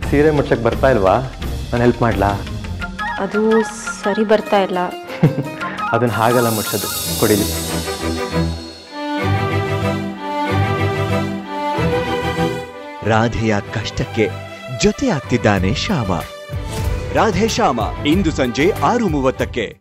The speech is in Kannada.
ಸೀರೆ ಮುಟ್ಸಕ್ಕೆ ಬರ್ತಾ ಇಲ್ವಾ? ನಾನು ಹೆಲ್ಪ್ ಮಾಡ್ಲಾ? ಅದು ಸರಿ ಬರ್ತಾ ಇಲ್ಲ. ಅದನ್ನ ಹಾಗಲ್ಲ ಮುಟ್ಸೋದು, ಕೊಡಿಲಿ. ರಾಧೆಯ ಕಷ್ಟಕ್ಕೆ ಜೊತೆ ಆಗ್ತಿದ್ದಾನೆ ಶ್ಯಾಮ. ರಾಧೆ ಶ್ಯಾಮ ಇಂದು ಸಂಜೆ 6:30ಕ್ಕೆ.